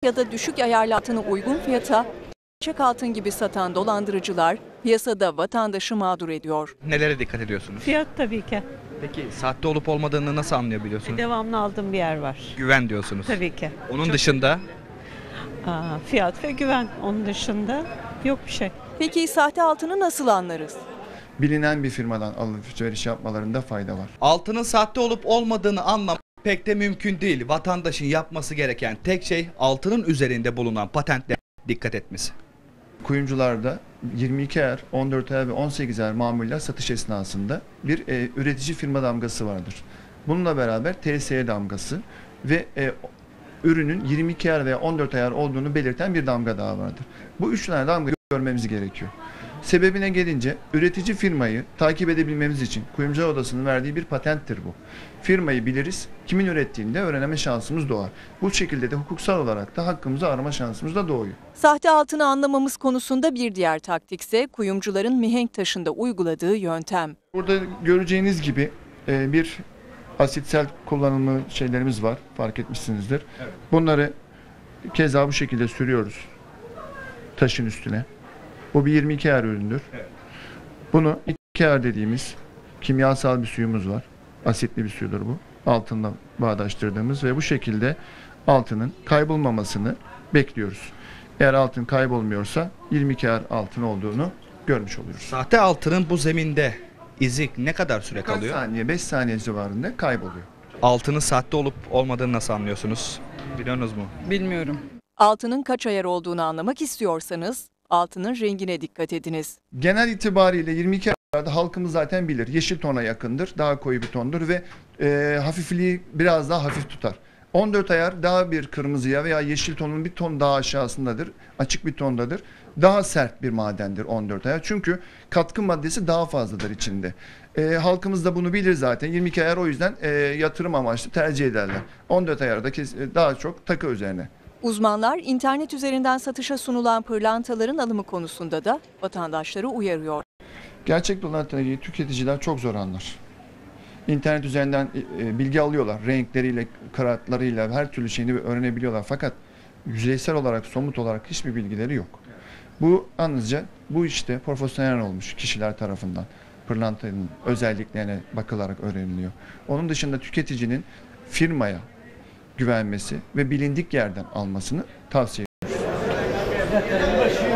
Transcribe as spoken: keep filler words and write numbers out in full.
ya da düşük ayarlı altını uygun fiyata gerçek altın gibi satan dolandırıcılar piyasada vatandaşı mağdur ediyor. Nelere dikkat ediyorsunuz? Fiyat tabii ki. Peki sahte olup olmadığını nasıl anlayabiliyorsunuz? Devamlı aldığım bir yer var. Güven diyorsunuz. Tabii ki. Onun Çok- dışında Aa, fiyat ve güven. Onun dışında yok bir şey. Peki sahte altını nasıl anlarız? Bilinen bir firmadan alışveriş yapmalarında fayda var. altının sahte olup olmadığını anlamak pek de mümkün değil. Vatandaşın yapması gereken tek şey altının üzerinde bulunan patentlere dikkat etmesi. Kuyumcularda yirmi iki er, on dört er ve on sekiz er mamuller satış esnasında bir e, üretici firma damgası vardır. Bununla beraber T S E damgası ve e, ürünün yirmi iki er veya on dört er olduğunu belirten bir damga daha vardır. Bu üç tane damgayı görmemiz gerekiyor. Sebebine gelince üretici firmayı takip edebilmemiz için Kuyumcular Odası'nın verdiği bir patenttir bu. Firmayı biliriz, kimin ürettiğini de öğrenme şansımız doğar. Bu şekilde de hukuksal olarak da hakkımızı arama şansımız da doğuyor. Sahte altını anlamamız konusunda bir diğer taktikse kuyumcuların mihenk taşında uyguladığı yöntem. Burada göreceğiniz gibi e, bir asitsel kullanımı şeylerimiz var, fark etmişsinizdir. Evet. Bunları keza bu şekilde sürüyoruz taşın üstüne. Bu bir yirmi iki er üründür. Evet. Bunu iki er dediğimiz kimyasal bir suyumuz var. Asitli bir suyudur bu. Altınla bağdaştırdığımız ve bu şekilde altının kaybolmamasını bekliyoruz. Eğer altın kaybolmuyorsa yirmi iki er altın olduğunu görmüş oluyoruz. Sahte altının bu zeminde izi ne kadar süre Kaç kalıyor? saniye, beş saniye civarında kayboluyor. Altının sahte olup olmadığını nasıl anlıyorsunuz? Biliyorsunuz mu? Bilmiyorum. Altının kaç ayar olduğunu anlamak istiyorsanız altının rengine dikkat ediniz. Genel itibariyle yirmi iki erlerde halkımız zaten bilir. Yeşil tona yakındır, daha koyu bir tondur ve e, hafifliği biraz daha hafif tutar. on dört ayar daha bir kırmızıya veya yeşil tonun bir ton daha aşağısındadır. Açık bir tondadır. Daha sert bir madendir on dört ayar. Çünkü katkı maddesi daha fazladır içinde. E, halkımız da bunu bilir zaten. yirmi iki ayar o yüzden e, yatırım amaçlı tercih ederler. on dört ayar da kes- daha çok takı üzerine. Uzmanlar internet üzerinden satışa sunulan pırlantaların alımı konusunda da vatandaşları uyarıyor. Gerçek dolandırıcıyı tüketiciler çok zor anlar. İnternet üzerinden e, bilgi alıyorlar. Renkleriyle, karatlarıyla her türlü şeyini öğrenebiliyorlar. Fakat yüzeysel olarak, somut olarak hiçbir bilgileri yok. Bu yalnızca bu işte profesyonel olmuş kişiler tarafından pırlantanın özelliklerine bakılarak öğreniliyor. Onun dışında tüketicinin firmaya güvenmesi ve bilindik yerden almasını tavsiye ediyoruz.